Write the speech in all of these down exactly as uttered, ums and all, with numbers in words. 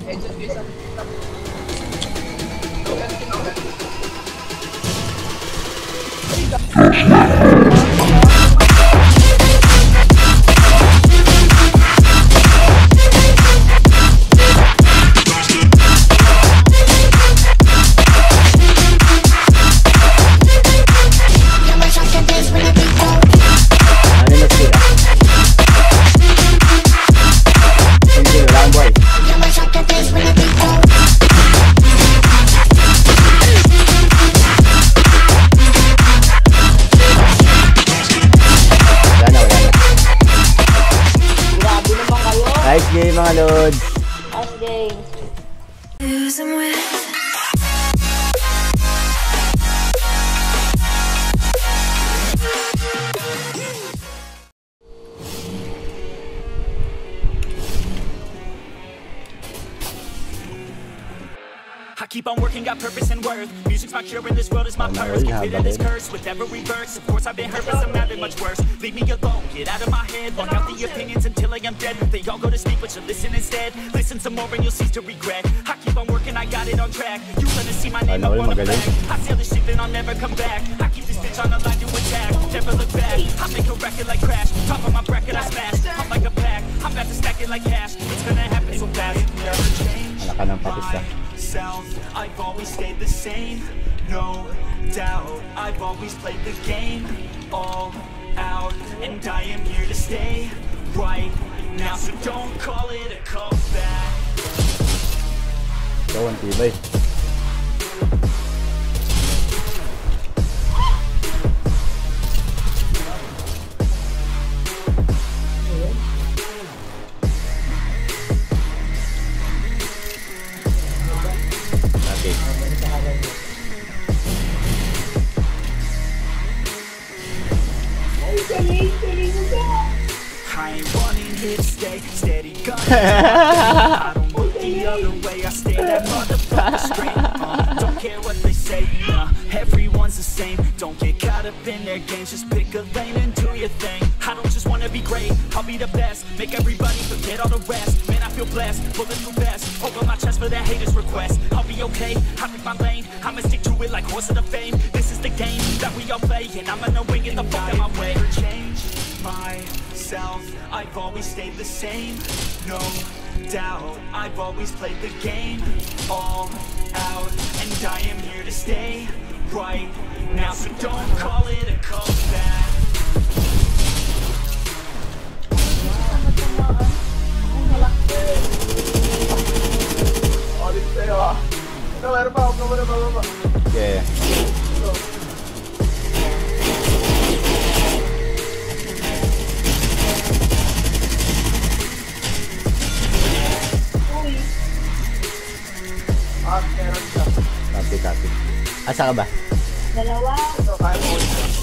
Nice game mga lods. Nice game. I keep on working, got purpose and worth. Music's my cure in this world, is my purse. Get rid of this curse with every verse. Of course I've been hurt, but some have it much worse. Leave me alone, get out of my head. Walk out the opinions until I am dead. They all go to sleep, but you listen instead. Listen some more and you'll cease to regret. I keep on working, I got it on track. You gonna see my name up on the flag. I sail the ship and I'll never come back. I keep this bitch on the line to attack. Never look back, I make a record like Crash. Top of my bracket I smash, I'm like a pack. I'm about to stack it like cash. It's gonna happen so fast. Never change myself, I've always stayed the same. No doubt, I've always played the game all out, and I am here to stay right now, so don't call it a comeback. Go on, tibay. I ain't running, hit stay steady gun. I don't look the other way, I stay that motherfucker straight. uh, Don't care what they say, nah, everyone's the same. Don't get caught up in their games, just pick a lane and do your thing. I don't just wanna be great, I'll be the best. Make everybody forget all the rest. Man, I feel blessed, bulletproof vest over my chest for that haters request. I'll be okay, I pick my lane, I'ma stick to it like horse of the fame. This is the game that we all play, and I'm gonna win, get the fuck out my way. Change myself, I've always stayed the same. No doubt, I've always played the game all out, and I am here to stay right now, so don't call it a comeback. Yeah. Copy, copy. Asa ka ba? Dalawa.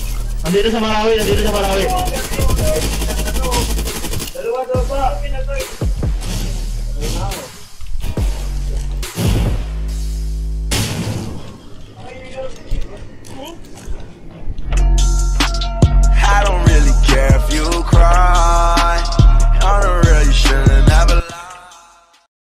Nandito sa Marawi, nandito sa Marawi. Dalawa daw ba?